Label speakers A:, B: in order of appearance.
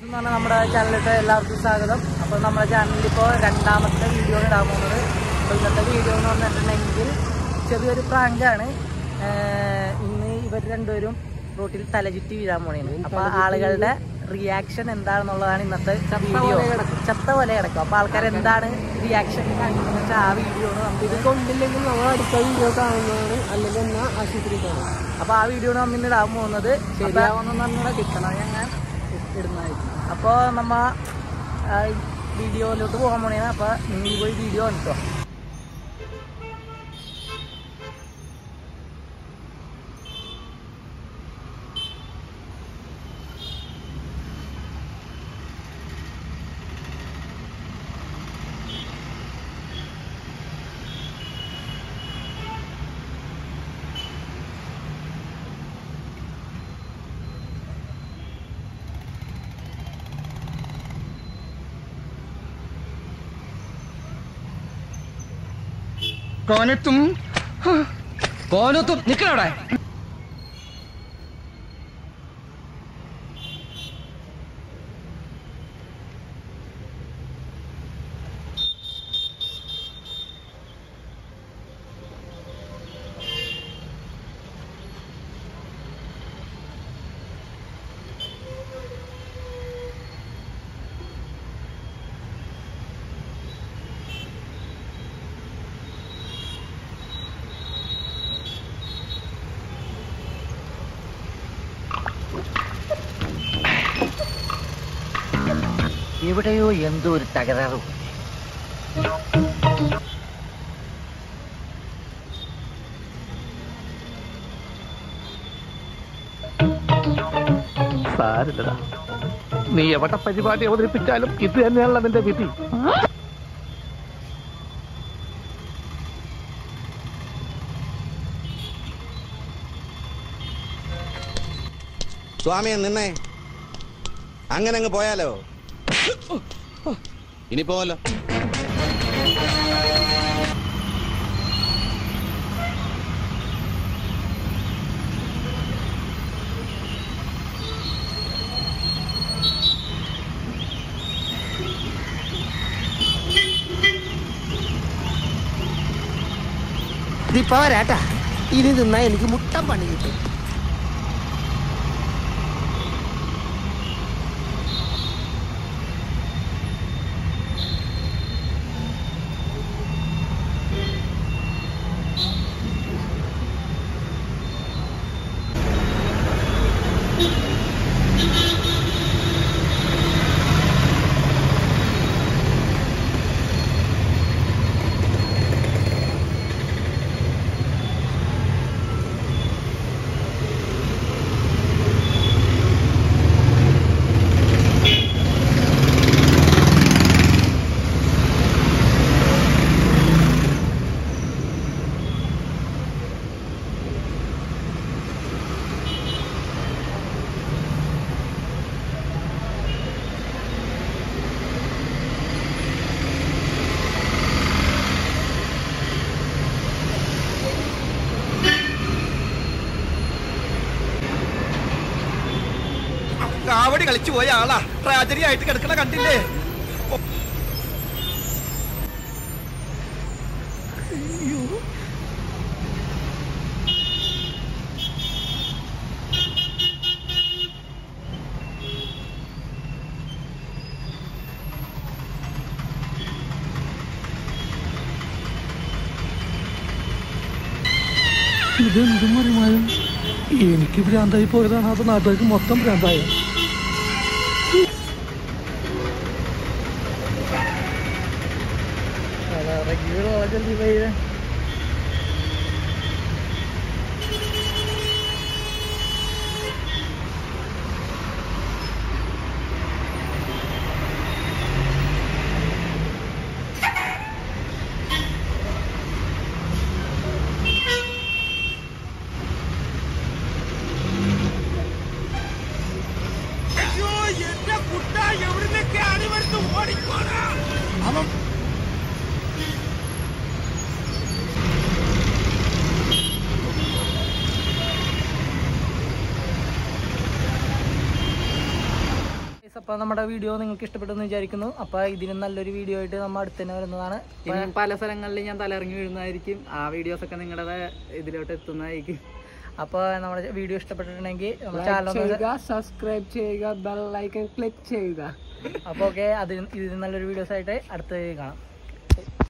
A: എന്ന് പറഞ്ഞാൽ നമ്മുടെ ചാനലിലോട്ട് എല്ലാവർക്കും സ്വാഗതം. അപ്പോൾ നമ്മുടെ ചാനലിൽ ഇപ്പോൾ രണ്ടാമത്തെ വീഡിയോ ഇടാൻ പോകുന്നത്. അപ്പോൾ ഇന്നത്തെ വീഡിയോ എന്ന് പറഞ്ഞിട്ടുണ്ടെങ്കിൽ ചെറിയൊരു പ്രാങ്കാണ്. ഇന്ന് ഇവർ രണ്ടുപേരും റോട്ടിൽ തലചുറ്റി വീഴാൻ പോണേന്. അപ്പോൾ ആളുകളുടെ റിയാക്ഷൻ എന്താണെന്നുള്ളതാണ് ഇന്നത്തെ വീഡിയോ. ചത്ത പോലെ കിടക്കും. അപ്പോൾ ആൾക്കാർ എന്താണ് റിയാക്ഷൻ കാണിക്കുന്നത് വെച്ചാൽ ആ വീഡിയോ നമുക്ക് ഇത് കൊണ്ടില്ലെങ്കിൽ നമ്മൾ അടുത്ത വീഡിയോ കാണുന്നതാണ്, അല്ലെങ്കിൽ എന്നാൽ ആശുപത്രി കാണും. അപ്പോൾ ആ വീഡിയോ നമ്മൾ ഇന്ന് ഇടാൻ പോകുന്നത്. ശരിയാവുന്ന പറഞ്ഞാൽ കിട്ടണം ഞാൻ ഇടുന്നതായിരിക്കും. അപ്പോൾ നമ്മ വീഡിയോയിലോട്ട് പോകാൻ പോണേന്. അപ്പോൾ നിങ്ങൾ പോയി വീഡിയോ കണ്ടോ.
B: കോനത്തും നിക്കണവിടെ.
A: എവിടെയോ എന്തോ ഒരു തകരാറ്.
B: സാരില്ലടാ, നീ എവിടെ പരിപാടി അവതരിപ്പിച്ചാലും ഇത് തന്നെയാണല്ലോ നിന്റെ വിധി.
C: സ്വാമിയെ നിന്നെ അങ്ങനെ അങ്ങ് പോയാലോ? ഇനി പോവല്ലോ.
D: ഇതിപ്പോ വരാട്ടാ. ഇനി നിന്നാ എനിക്ക് മുട്ടം പണി കിട്ടും.
C: കാവടി കളിച്ചു പോയ ആളാ ട്രാജഡി ആയിട്ട് കിടക്കണ കണ്ടില്ലേ?
B: ഇതെന്തും അറിയാനും എനിക്ക് ഭ്രാന്തായി പോയതാണ്, അത് നാട്ടുകാർക്ക് മൊത്തം ഭ്രാന്തായ.
A: അപ്പോൾ നമ്മുടെ വീഡിയോ നിങ്ങൾക്ക് ഇഷ്ടപ്പെട്ടെന്ന് വിചാരിക്കുന്നു. അപ്പോൾ ഇതിനും നല്ലൊരു വീഡിയോ ആയിട്ട് നമ്മൾ അടുത്ത് തന്നെ വരുന്നതാണ്.
E: ഇനിയും പല സ്ഥലങ്ങളിൽ ഞാൻ തലയിറങ്ങി വീഴുന്നതായിരിക്കും. ആ വീഡിയോസൊക്കെ നിങ്ങളുടെ ഇതിലോട്ട് എത്തുന്നതായിരിക്കും.
A: അപ്പോൾ നമ്മുടെ വീഡിയോ ഇഷ്ടപ്പെട്ടിട്ടുണ്ടെങ്കിൽ നമ്മുടെ ചാനൽ
E: സബ്സ്ക്രൈബ് ചെയ്യുക, ബെൽ ഐക്കൺ ക്ലിക്ക് ചെയ്യുക.
A: അപ്പോൾ ഓക്കെ, ഇതിന് നല്ലൊരു വീഡിയോസ് ആയിട്ട് അടുത്ത് കാണാം.